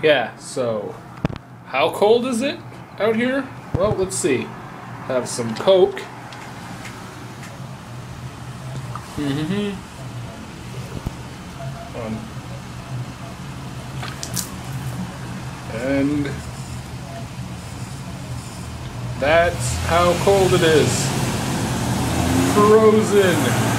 Yeah, so how cold is it out here? Well, let's see. Have some Coke. And that's how cold it is. Frozen.